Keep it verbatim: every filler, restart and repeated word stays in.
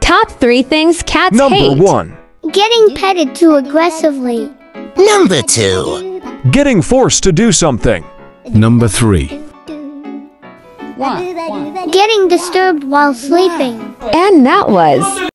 Top three things cats Number hate. one. Getting petted too aggressively. Number two. Getting forced to do something. Number three. Getting disturbed while sleeping. And that was